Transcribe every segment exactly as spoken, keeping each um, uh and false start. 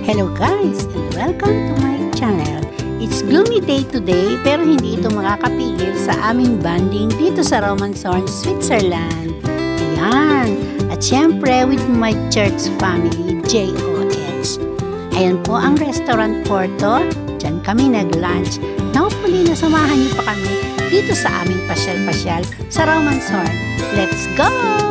Hello guys and welcome to my channel. It's gloomy day today pero hindi ito makakapigil sa aming bonding dito sa Romanshorn, Switzerland. Ayan. At syempre with my church family, J O H. Ayan po ang restaurant Porto. Diyan kami nag-lunch. Hopefully nasamahan niyo pa kami dito sa aming pasyal-pasyal sa Romanshorn. Let's go!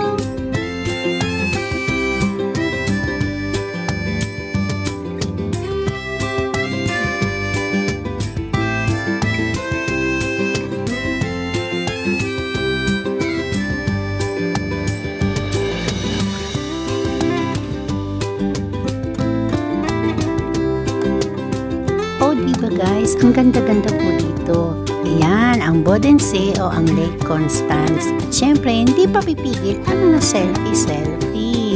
Diba guys, ang ganda-ganda po dito. Ayan, ang Bodensee o ang Lake Constance. At syempre, hindi pa pipigil ang mga selfie-selfie.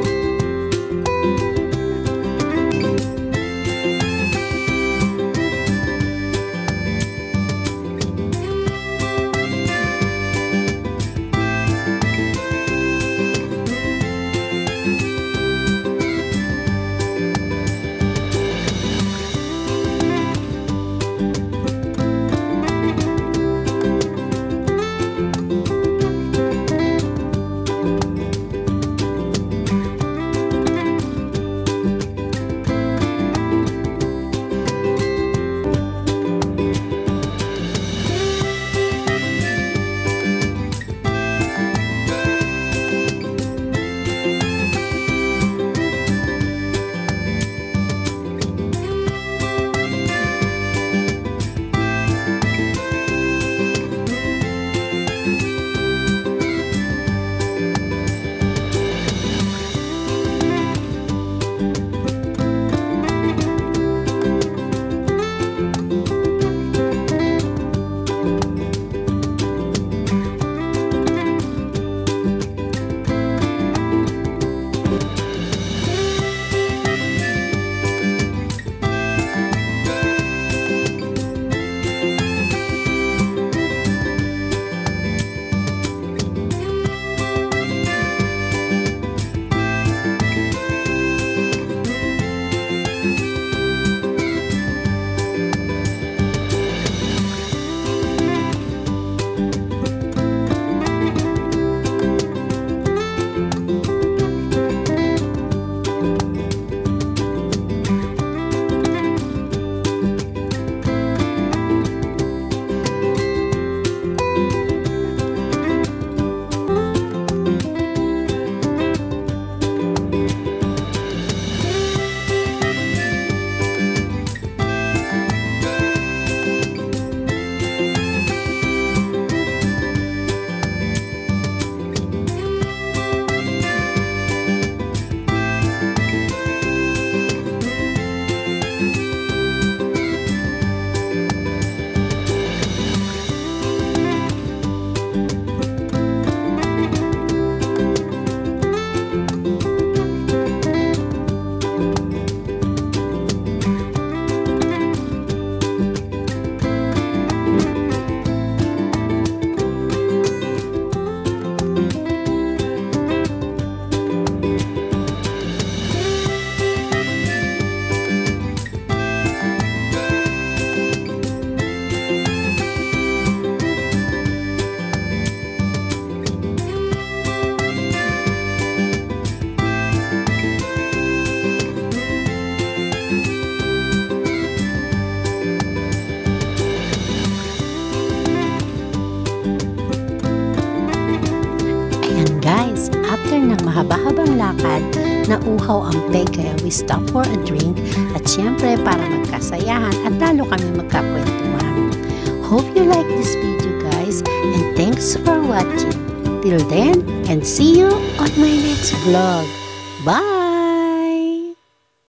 Guys, after ng mahaba-habang lakad, nauhaw ang peg kaya we stop for a drink at syempre para magkasayahan at lalo kami magkakwentuhan. Hope you like this video guys and thanks for watching. Till then and see you on my next vlog. Bye!